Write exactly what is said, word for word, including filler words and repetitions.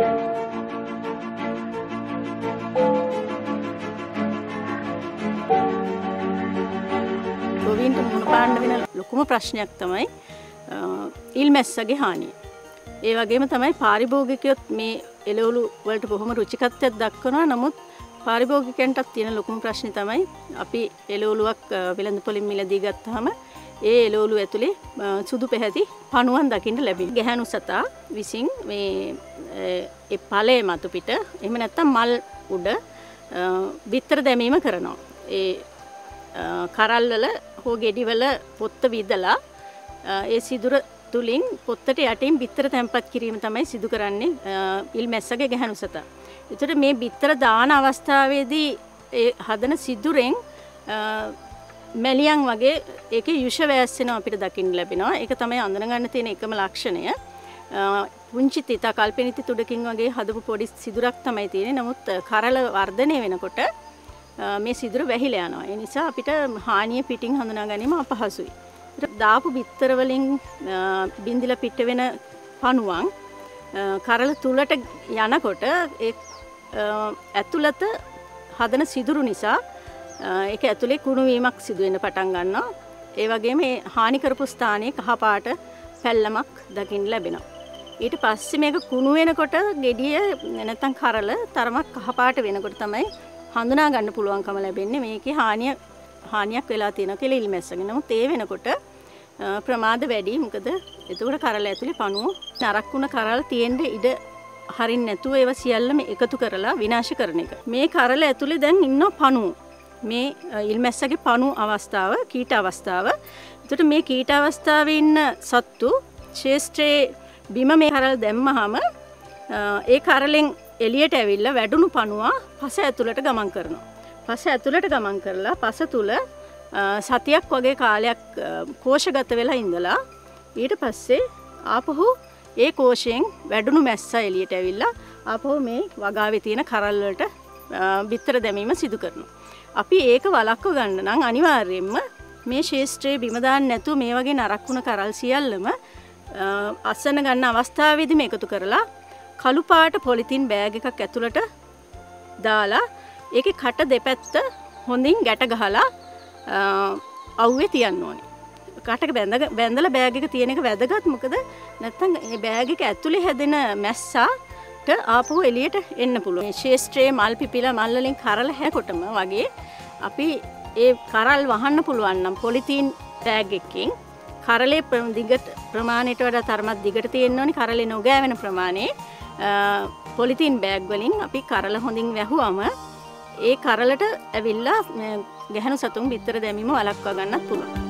ගොවීන්ට මුහුණ පාන්න වෙන ලොකුම ප්‍රශ්නයක් තමයි ඉල්මැස්සගේ හානිය. ඒ වගේම තමයි පාරිභෝගිකයොත් මේ එළවලු වලට බොහොම රුචිකත්වයක් දක්වනවා. නමුත් පාරිභෝගිකයන්ටත් තියෙන ලොකුම ප්‍රශ්නේ තමයි අපි එළවලුවක් වෙළඳපොලින් මිලදී ගත්තාම ඒ එළවලු ඇතුලේ සුදු පැහැති පණුවන් දකින්න ලැබෙනවා. ගැහැණු සතා විසින් මේ ඒ ඵලයේ මතු පිට එහෙම නැත්නම් මල් උඩ බිත්තර දැමීම කරනවා. ඒ කරල් වල හෝ ගෙඩි වල පොත්ත විදලා ඒ සිදුර තුලින් පොත්තට යටින් බිත්තර තැම්පත් කිරීම තමයි සිදු කරන්නේ ඉල්මැස්සගේ ගැහැණු සතා. ඒතර මේ බිත්තර දාන අවස්ථාවේදී ඒ හදන සිදුරෙන් මැලියන් වගේ ඒකේ යුෂ වැස්සෙනවා අපිට දකින්න ලැබෙනවා. ඒක තමයි අඳුන ගන්න තියෙන එකම ලක්ෂණය. පුංචි තිතා කල්පනිති තුඩකින් වගේ හදපු පොඩි සිදුරක් තමයි තියෙන්නේ. නමුත් කරල වර්ධනය වෙනකොට මේ සිදුර වැහිලා යනවා. ඒ නිසා අපිට හානිය පිටින් හඳුනා ගැනීම අපහසුයි. දාපු බිත්තර වලින් බින්දිලා පිට වෙන පණුවන් කරල තුලට යනකොට ඒ ඇතුළත හදන සිදුරු නිසා ඒක ඇතුලේ කුණු වීමක් සිදු වෙන්න පටන් ගන්නවා. ඒ වගේම මේ හානි කරපු ස්ථානයේ කහ පාට පැල්ලමක් දකින්න ලැබෙනවා. ඊට පස්සේ මේක කුණු වෙනකොට ගෙඩිය නැත්නම් කරල තරමක් කහ පාට වෙනකොට තමයි හඳුනා ගන්න පුළුවන්කම ලැබෙන්නේ මේකේ හානිය හානියක් වෙලා තියෙනවා කියලා ඉල්මැස්සගෙන. නමුත් ඒ වෙනකොට ප්‍රමාද වැඩි. මොකද එතකොට කරල ඇතුලේ පණුව නරක් වුණ කරල් තියෙන්න ඉඩ හරින්න නැතුව ඒවා සියල්ලම එකතු කරලා විනාශ කරන එක. මේ කරල ඇතුලේ දැන් ඉන්න පණුව. මේ ඉල්මැස්සගේ පණු අවස්ථාව, කීට අවස්ථාව. එතකොට මේ කීට අවස්ථාවේ ඉන්න සත්තු ශේෂ්ත්‍රයේ බිම මේ කරල් දැම්මහම ඒ කරලෙන් එළියට ඇවිල්ලා වැඩුණු පණුවා පස ඇතුළට ගමන් කරනවා. පස ඇතුළට ගමන් කරලා පස තුල සතියක් වගේ කාලයක් කෝෂගත වෙලා ඉඳලා ඊට පස්සේ ආපහු ඒ කෝෂයෙන් වැඩුණු මැස්සා එළියට ඇවිල්ලා ආපහු මේ වගාවේ තියෙන කරල් වලට බිත්තර දැමීම සිදු කරනවා. අපි ඒක වළක්ව ගන්න නම් අනිවාර්යයෙන්ම මේ ශේෂ්ත්‍රයේ බිම දාන්න නැතුව මේ වගේ නරක් වුණ කරල් සියල්ලම අසන ගන්න අවස්ථාවේදී මේක එකතු කරලා කළු පාට පොලිතින් බෑග් එකක් ඇතුළට දාලා ඒකේ කට දෙපැත්ත හොඳින් ගැට ගහලා අවුවේ තියන්න ඕනේ. කටක බැඳ බැඳලා බෑග් එක තියෙන එක වැදගත්. මොකද නැත්තම් මේ බෑග් එක ඇතුලේ හැදෙන මැස්සාට ආපහු එළියට එන්න පුළුවන්. මේ ශේෂ්ත්‍රයේ මල් පිපිලා මල් වලින් කරල හැකොටම වගේ අපි ඒ කරල් වහන්න පුළුවන් නම් පොලිතින් බෑග් එකකින් කරලේ දිගට ප්‍රමාණයට වඩා තරමක් දිගට තියෙන්න ඕනේ. කරලේ නොගෑවෙන ප්‍රමාණය පොලිතින් බෑග් වලින් අපි කරල හොඳින් වැහුවම ඒ කරලට ඇවිල්ලා ගැහණු සතුන් බිත්තර දැමීම වළක්වා ගන්නත් පුළුවන්.